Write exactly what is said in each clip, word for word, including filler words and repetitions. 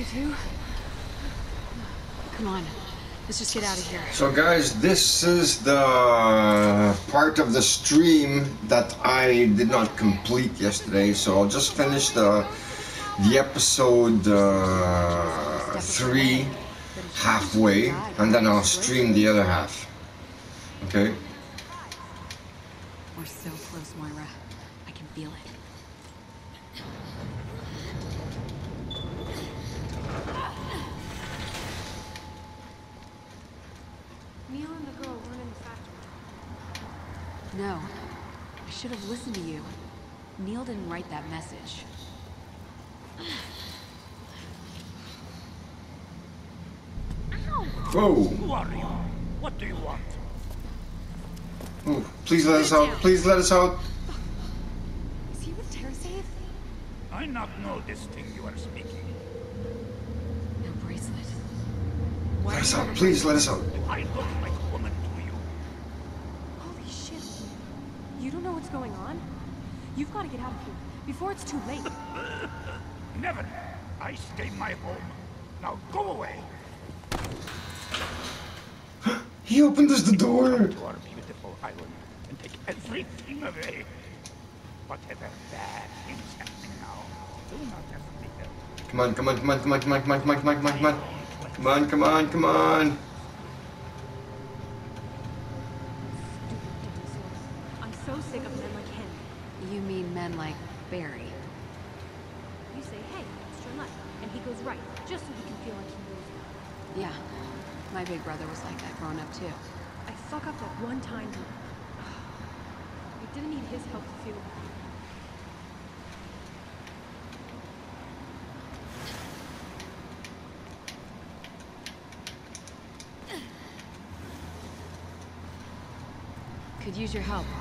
two. Come on. Let's just get out of here. So guys, this is the part of the stream that I did not complete yesterday, so I'll just finish the the episode uh, three halfway, and then I'll stream the other half. Okay? We're so close, Moira. I can feel it. Neil and the girl weren't in the factory. No. I should have listened to you. Neil didn't write that message. Whoa! Who are you? What do you want? Oh, please let us out! Please let us out! Is he with TerraSave? I not know this thing you are speaking. No bracelet. Let us out! Please let us out! Do I look like a woman to you? Holy shit. You don't know what's going on? You've got to get out of here before it's too late. Never. I stay my home. Now go away. He opened us the door! To our beautiful island and take everything away. Whatever bad things happening now, do not hesitate. Come on, come on, come on, come on, come on, come on, come on, come on, come on, come on. Come on, come on, come on. Stupid dinosaurs. I'm so sick of men like him. You mean men like Barry? You say, hey, it's your life, and he goes right, just so he can feel like he knows you. Yeah. My big brother was like that growing up too. I fuck up that one time. I didn't need his help to feel that. Could use your help.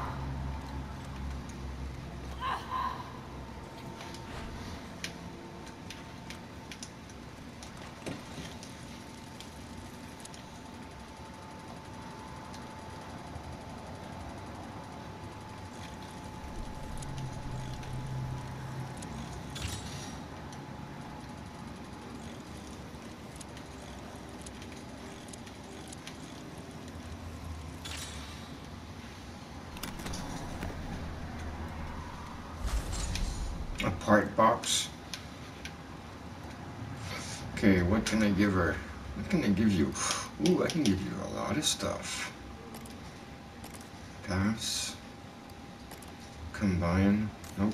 A part box. Okay, what can I give her? What can I give you? Ooh, I can give you a lot of stuff. Pass. Combine. Nope.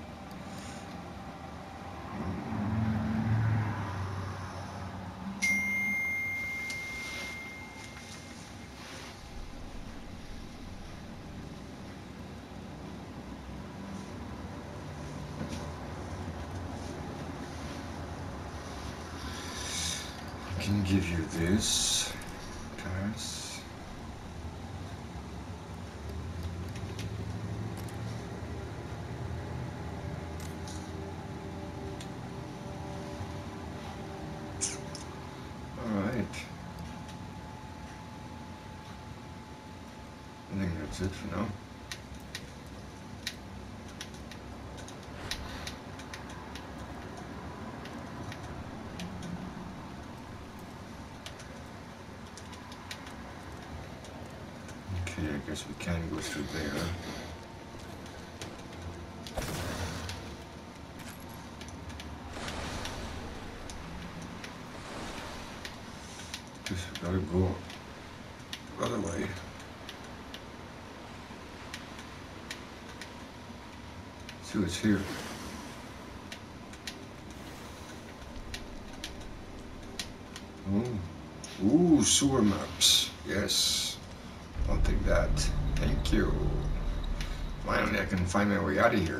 I can give you this. Pass. Alright. I think that's it for now. Okay, I guess we can go through there. Guess we gotta go the other way. See what's here. Oh, ooh, sewer maps. Yes. I'll take that. Thank you. Finally, I can find my way out of here.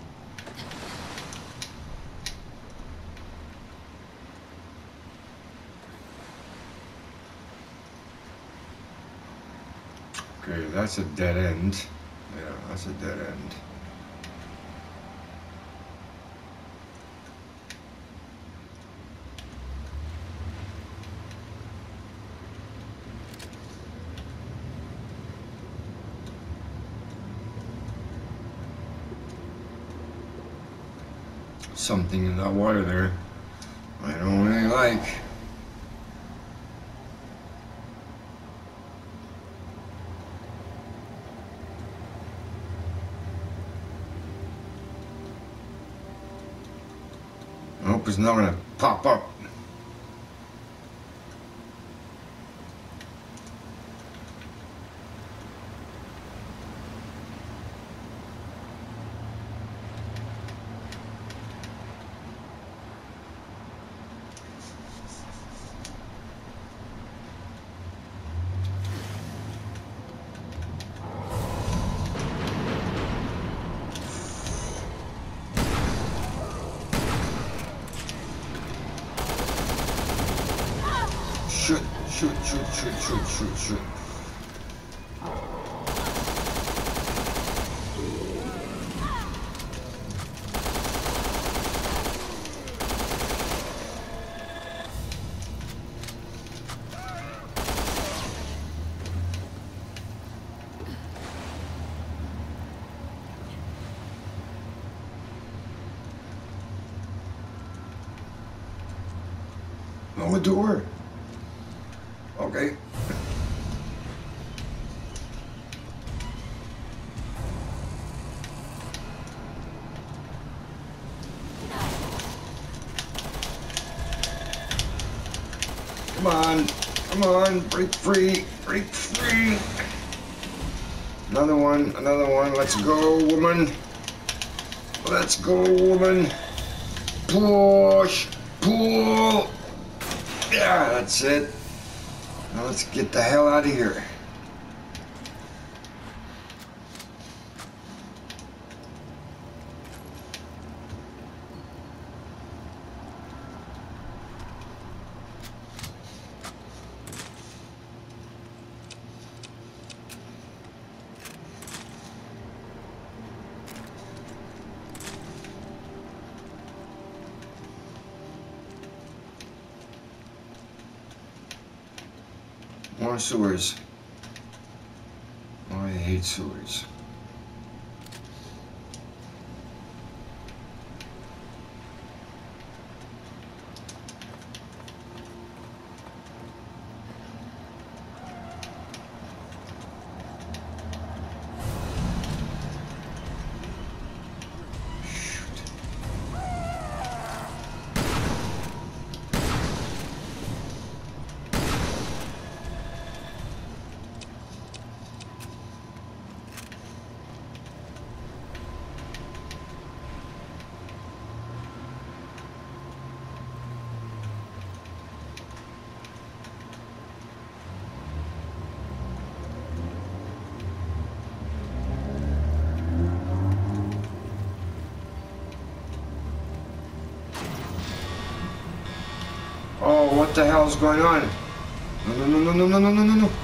Okay, that's a dead end. Yeah, that's a dead end. Something in that water there. I don't really like. I hope it's not gonna pop up. Shoot, shoot, shoot, shoot, shoot, shoot, shoot. On the door. Okay. Come on, come on, break free, break free. Another one, another one. Let's go, woman. Let's go, woman. Push, pull. Yeah, that's it. Now let's get the hell out of here. More sewers. Oh, I hate sewers. Oh, what the hell is going on? No, no, no, no, no, no, no, no, no.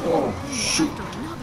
Oh, shoot. After another.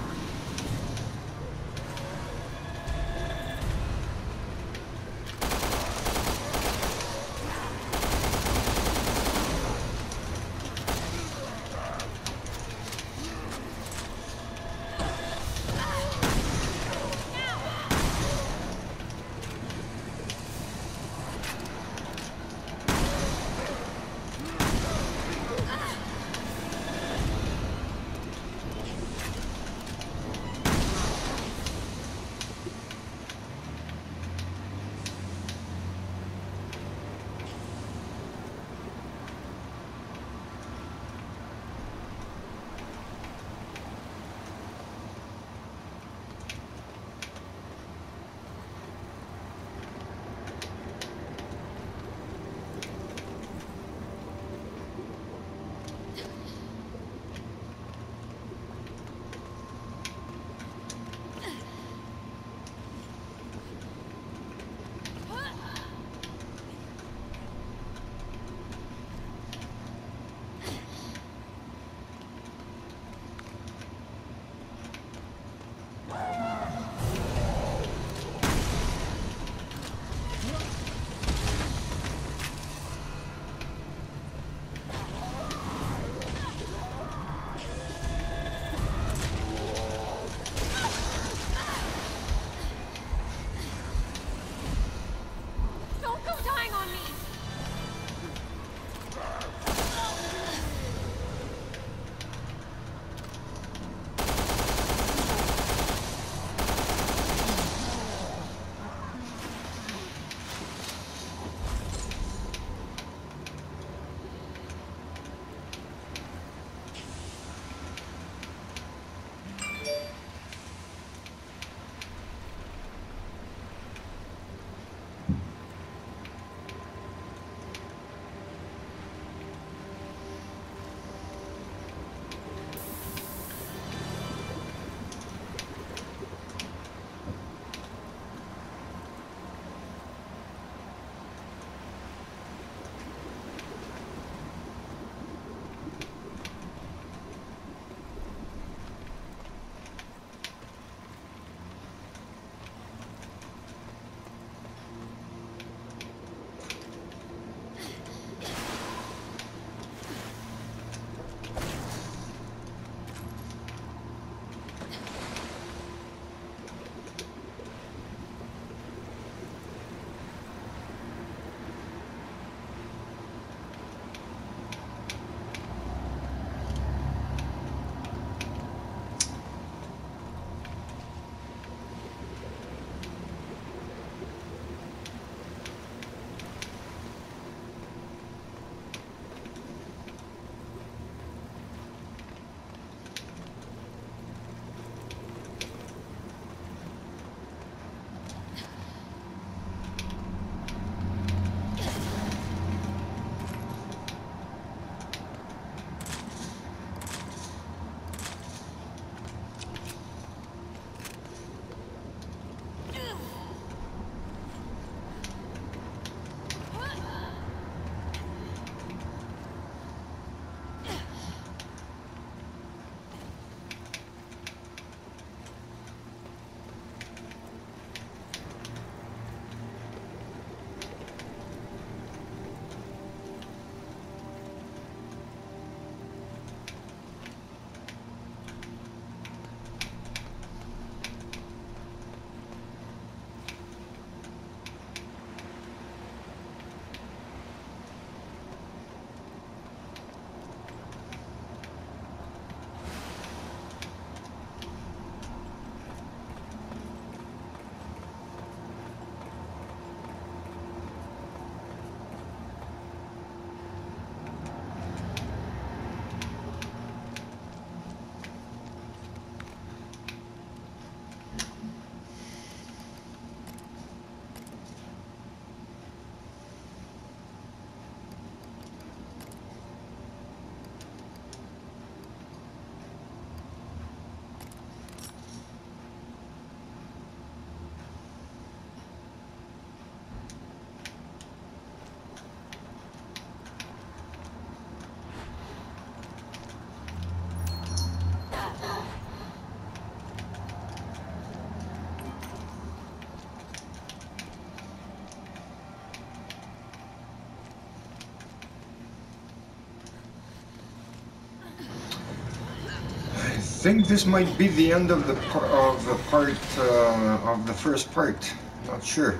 think this might be the end of the par of the part uh, of the first part. Not sure.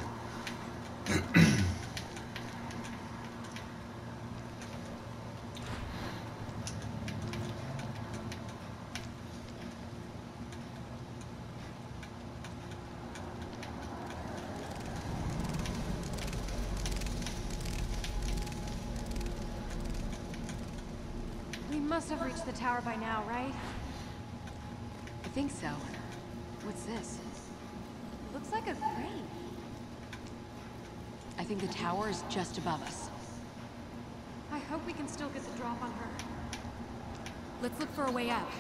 We must have reached the tower by now, right? I think so. What's this? Looks like a crane. I think the tower is just above us. I hope we can still get the drop on her. Let's look for a way out.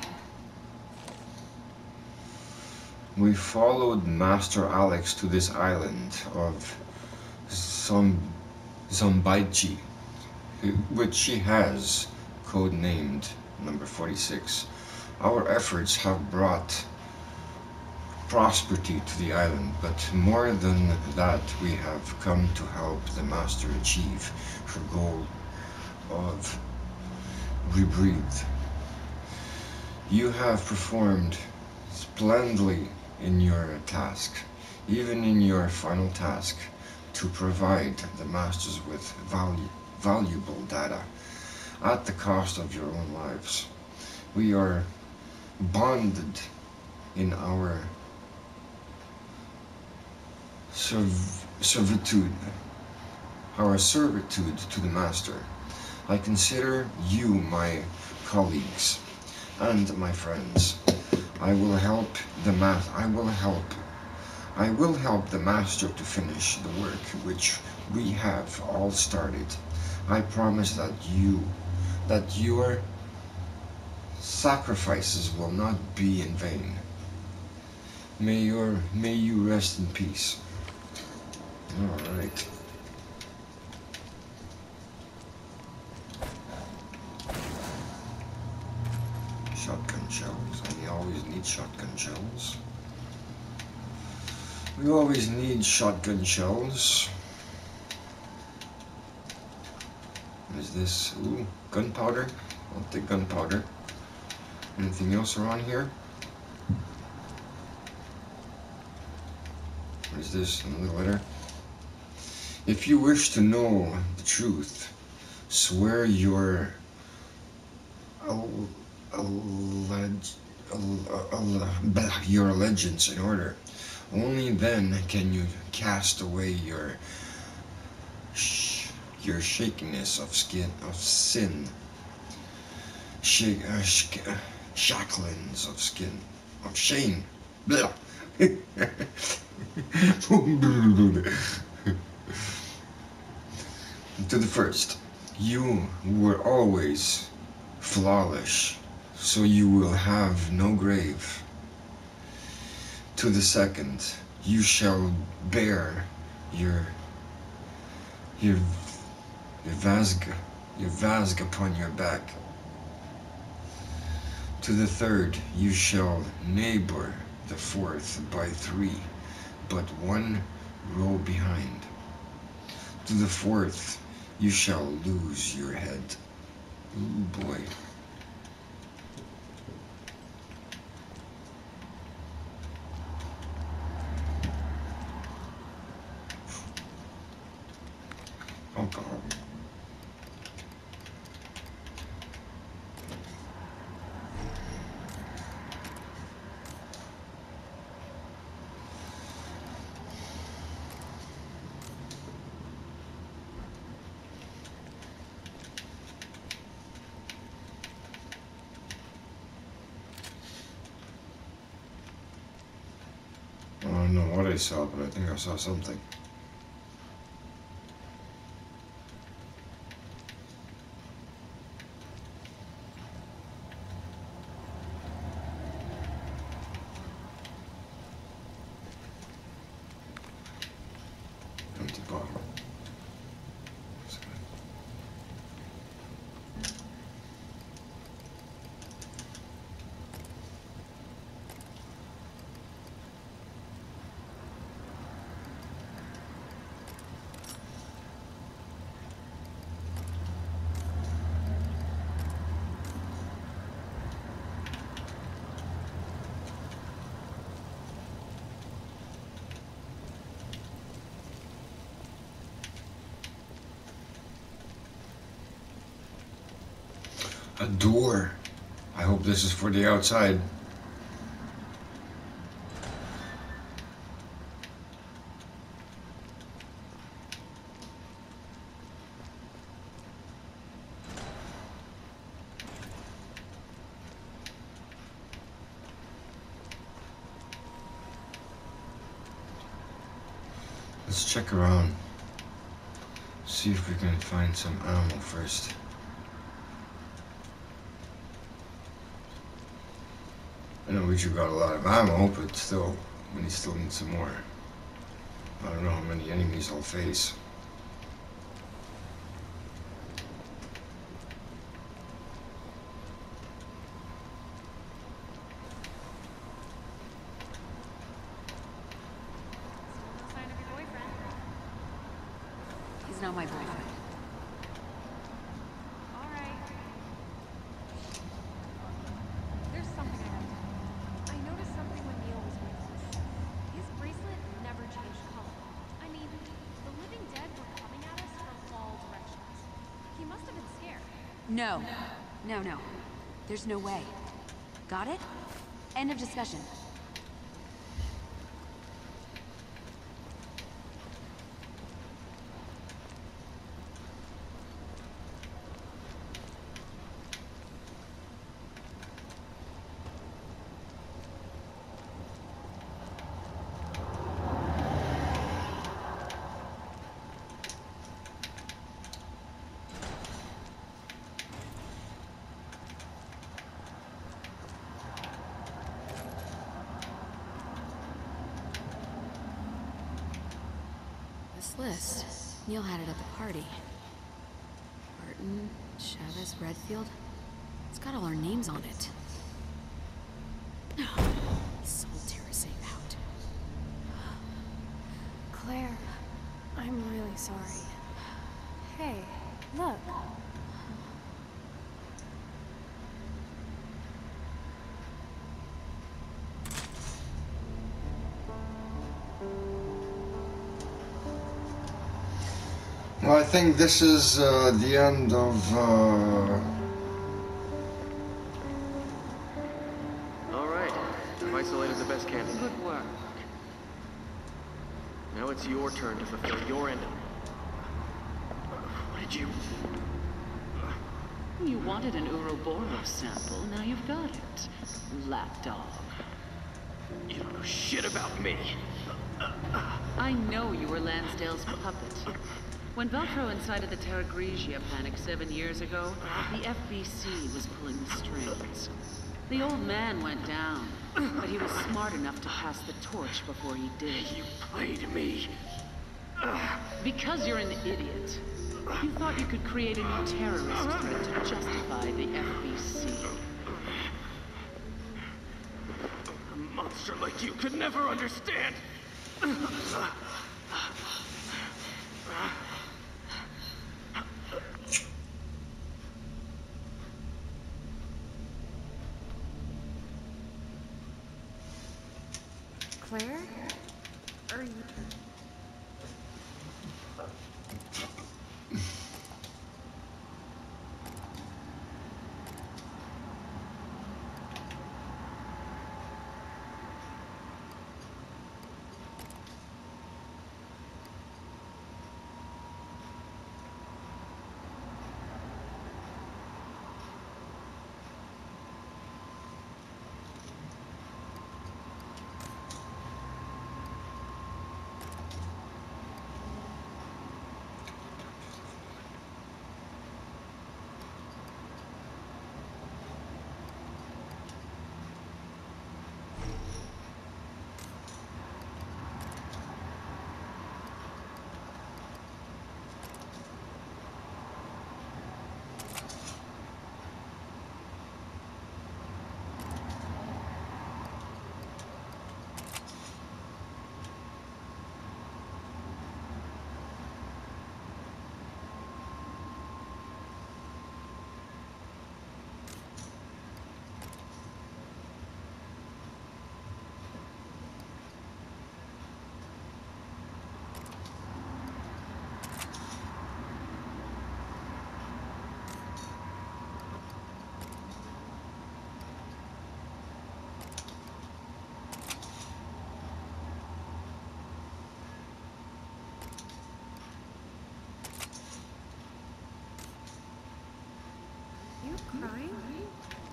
We followed Master Alex to this island of Zom Zombaichi, which she has codenamed number forty-six. Our efforts have brought prosperity to the island, but more than that, we have come to help the Master achieve her goal of rebreathe. You have performed splendidly in your task, even in your final task, to provide the Masters with value, valuable data at the cost of your own lives. We are bonded in our serv servitude, our servitude to the Master. I consider you my colleagues and my friends. I will help the math. I will help. I will help the Master to finish the work which we have all started. I promise that you, that your sacrifices will not be in vain. May your, may you rest in peace. All right. Shotgun shells. I always need shotgun shells. We always need shotgun shells. What is this? Ooh, gunpowder. I'll take gunpowder. Anything else around here? What is this? Another letter? If you wish to know the truth, swear your al- alleg- al- al- your allegiance in order. Only then can you cast away your sh your shakiness of skin of sin, sh uh, sh uh, shacklings of skin of shame. Blah. To the first, you were always flawless, so you will have no grave. To the second, you shall bear your your your vasga your vasg upon your back. To the third, you shall neighbor the fourth by three, but one row behind. To the fourth, you shall lose your head. Ooh boy. Alcohol. I don't know what I saw, but I think I saw something. Empty bottle. A door. I hope this is for the outside. Let's check around. See if we can find some ammo first. I know we got a lot of ammo, but still, we still need some more. I don't know how many enemies I'll face. No sign of your boyfriend. He's not my boyfriend. All right. There's something I have to do. I noticed something when Neil was with us. His bracelet never changed color. I mean, the living dead were coming at us from all directions. He must have been scared. No. No, no. There's no way. Got it? End of discussion. This list. Neil had it at the party. Barton, Chavez, Redfield. It's got all our names on it. He sold Terrace out. Claire, I'm really sorry. Hey, look. Well, I think this is uh, the end of. Uh... All right, I've isolated the best candidate. Good work. Now it's your turn to fulfill your end. What did you? You wanted an Ouroboros sample, now you've got it. Lapdog. You don't know shit about me. I know you were Lansdale's puppet. When Velcro incited the Terra Grigia panic seven years ago, the F B C was pulling the strings. The old man went down, but he was smart enough to pass the torch before he did. You played me. Because you're an idiot. You thought you could create a new terrorist threat to justify the F B C. A monster like you could never understand. Claire? Are you...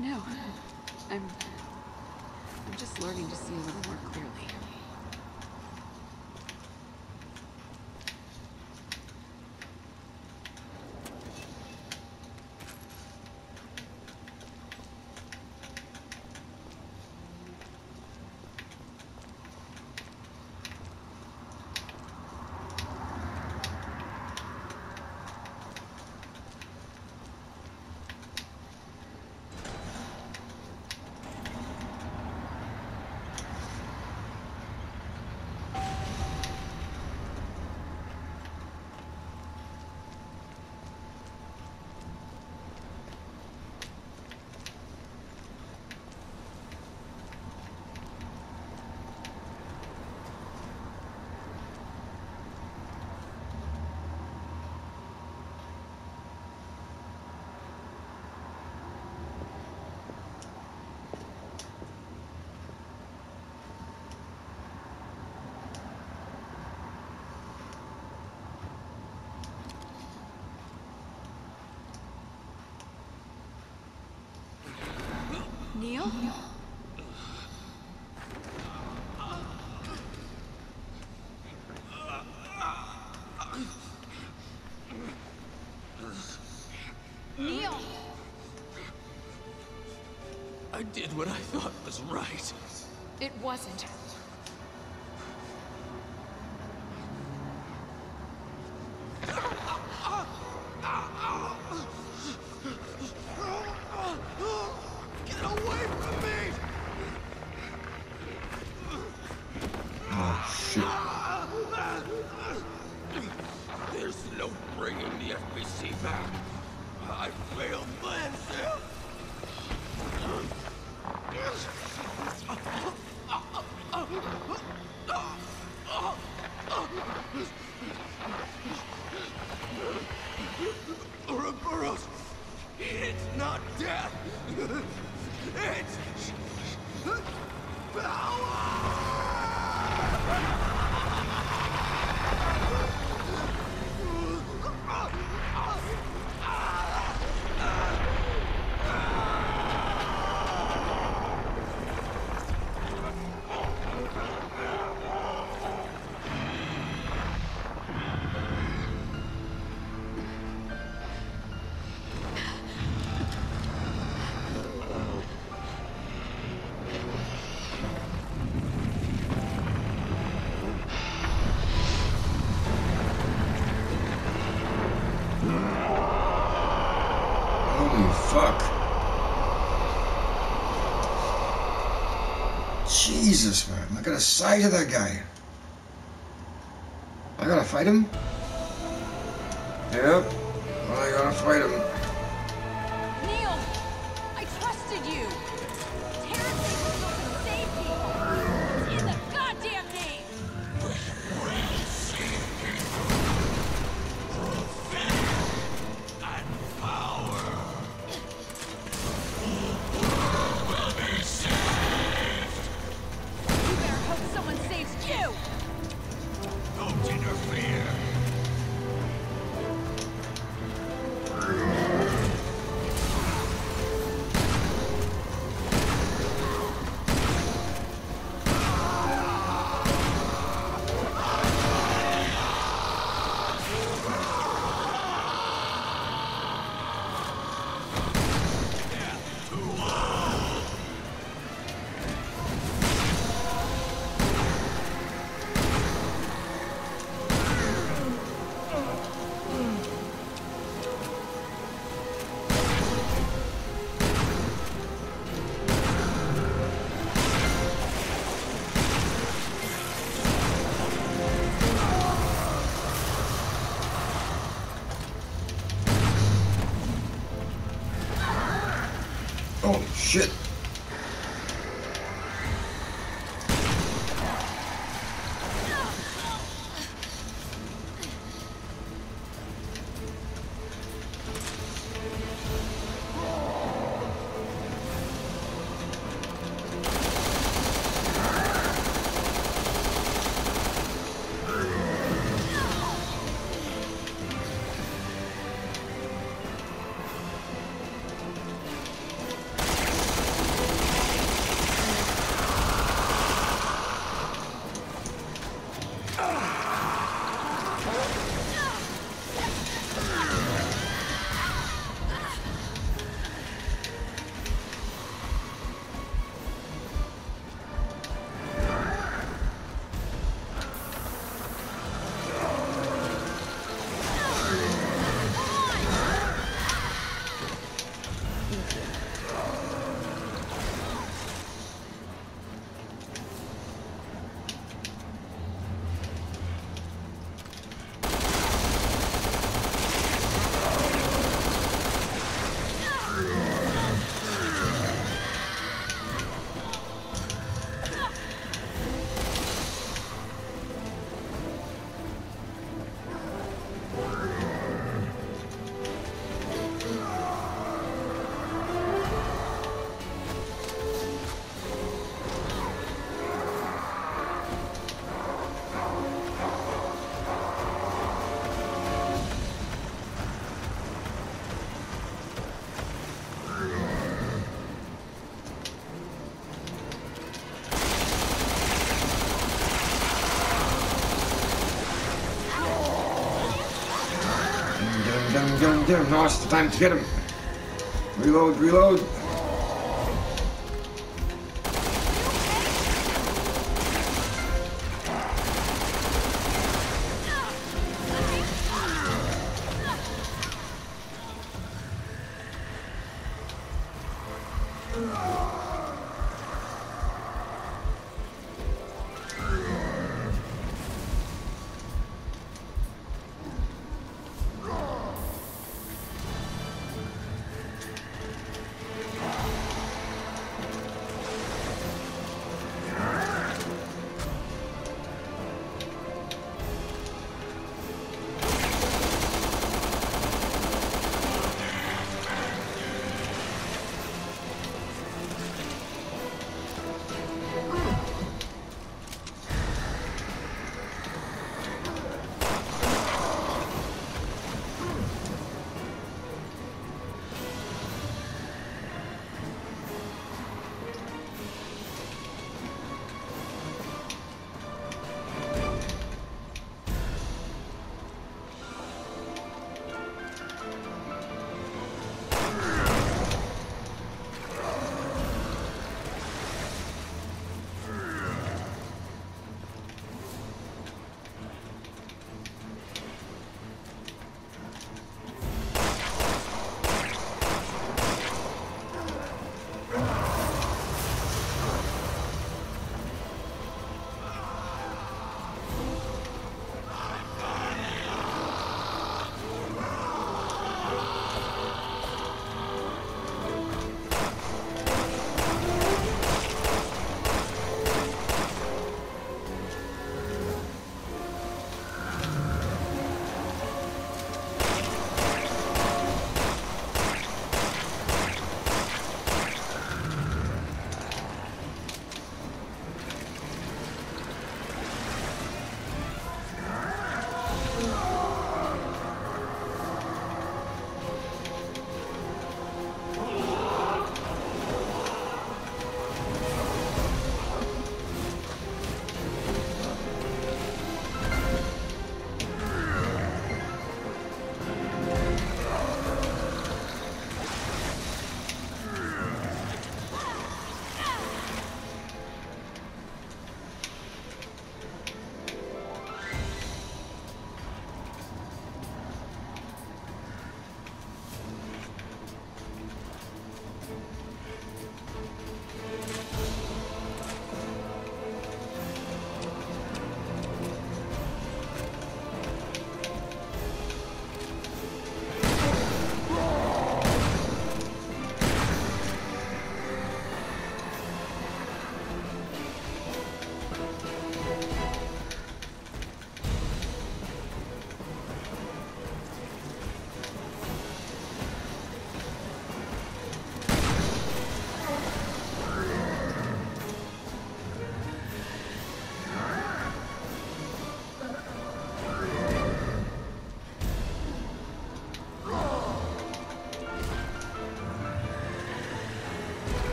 No. I'm... I'm just learning to see a little more clearly. Neil? Neil! I did what I thought was right. It wasn't. Get away from me! Oh, shit. There's no bringing the F B C back. I failed Lansdale. Ouroboros, it's not death. It's power. Holy fuck. Jesus, man. Look at the size of that guy. I gotta fight him? Yep. I gotta fight him. Neil! I trusted you! Terrence is supposed to save people! In the goddamn name! You better hope someone saves you! Don't interfere. Get him, get him, get him. Now's the time to get him. Reload, reload.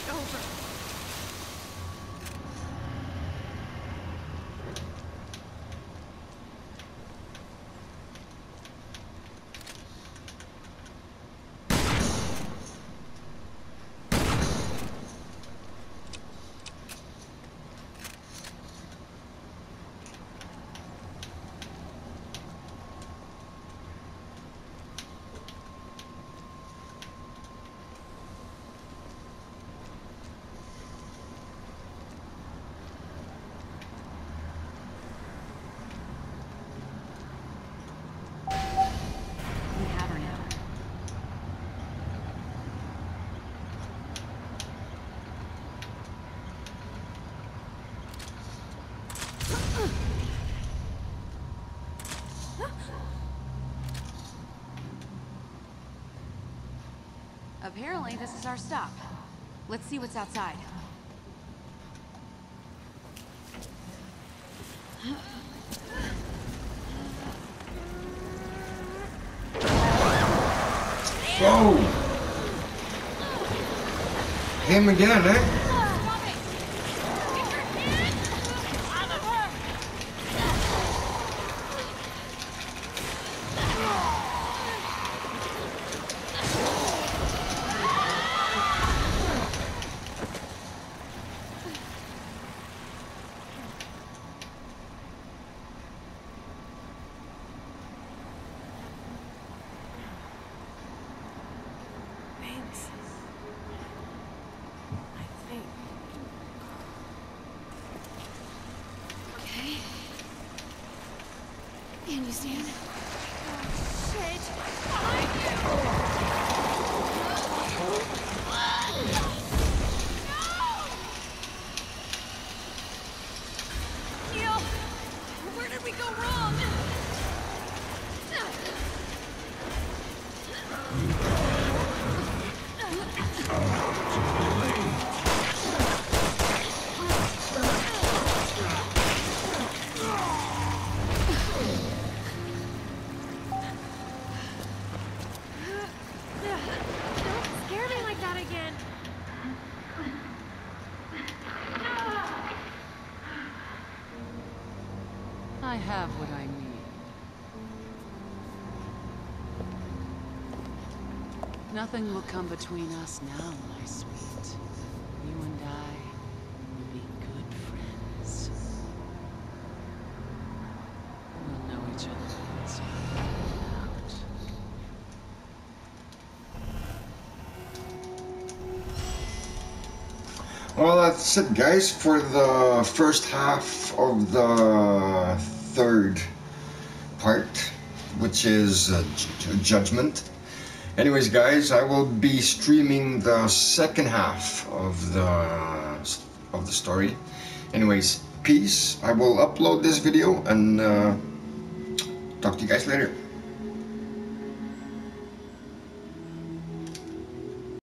over. We have her now. Apparently, this is our stop. Let's see what's outside. Whoa! Him again, eh? Thanks. I think. Okay. Can you stand? Shit! Behind you! Neil! Where did we go wrong? Don't scare me like that again. I have what I need. Nothing will come between us now, my sweet. You and I will be good friends. We'll know each other inside and out. Well, that's it, guys, for the first half of the third part, which is uh, J- Judgment. Anyways, guys, I will be streaming the second half of the of the story. Anyways, peace. I will upload this video and uh, talk to you guys later.